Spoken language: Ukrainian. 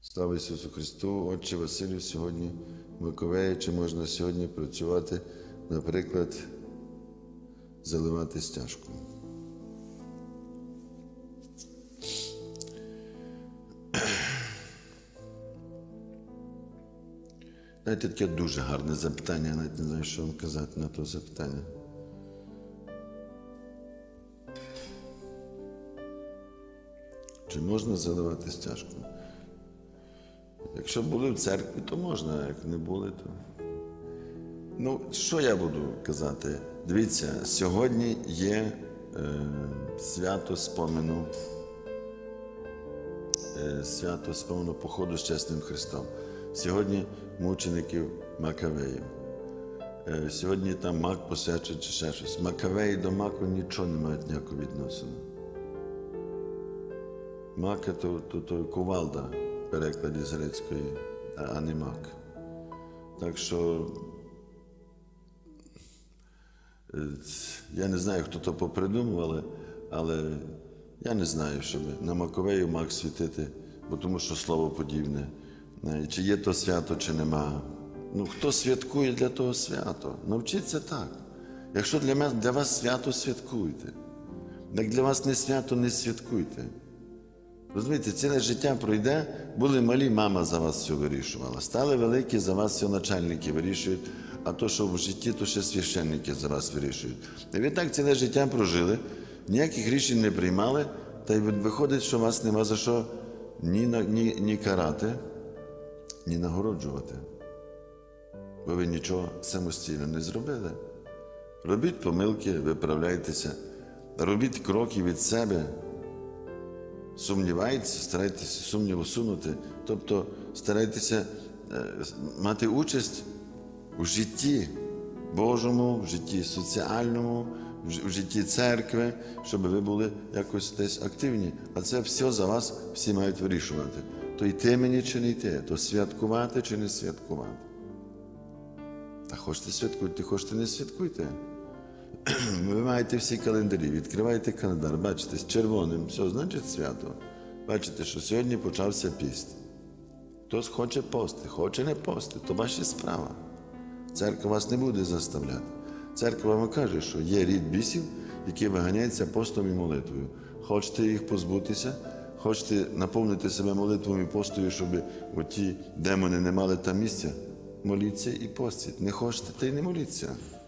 Слава Ісусу Христу! Отче Василю, сьогодні Маковея, чи можна сьогодні працювати, наприклад, заливати стяжку? Знаєте, таке дуже гарне запитання, я навіть не знаю, що вам казати на то запитання. Чи можна заливати стяжку? Якщо були в церкві, то можна, а як не були, то... Ну, що я буду казати? Дивіться, сьогодні є свято спомену походу з чесним Христом. Сьогодні мучеників Макавеїв. Сьогодні там мак посвячують чи ще щось. Макавеї до маку нічого не мають ніякого відносину. Мака то кувалда в перекладі з грецької, а не мак. Так що я не знаю, хто то попридумував, але я не знаю, щоб на Маковею мак світити, бо тому що слово подібне. Чи є то свято, чи нема. Ну, хто святкує для того свято? Навчіться так. Якщо для вас свято, святкуйте. Як для вас не свято, не святкуйте. Розумієте, ціле життя пройде, були малі, мама за вас все вирішувала. Стали великі, за вас все начальники вирішують, а то, що в житті, то ще священники за вас вирішують. І ви так ціле життя прожили, ніяких рішень не приймали, та й виходить, що вас нема за що ні карати, ні нагороджувати. Бо ви нічого самостійно не зробили. Робіть помилки, виправляйтеся, робіть кроки від себе, сумнівайтеся, старайтеся сумнів усунути, тобто старайтеся мати участь у житті Божому, в житті соціальному, в житті церкви, щоб ви були якось десь активні. А це все за вас всі мають вирішувати. То йти мені чи не йти, то святкувати чи не святкувати. Та хочете святкуйте, хочете не святкуйте. Ви маєте всі календарі, відкриваєте календар, бачите, з червоним, все, значить свято. Бачите, що сьогодні почався піст. Хтось хоче пости, хоче не пости, то ваша справа. Церква вас не буде заставляти. Церква вам каже, що є рід бісів, які виганяються постом і молитвою. Хочете їх позбутися, хочете наповнити себе молитвою і постою, щоб оті демони не мали там місця, моліться і постіть. Не хочете, та й не моліться.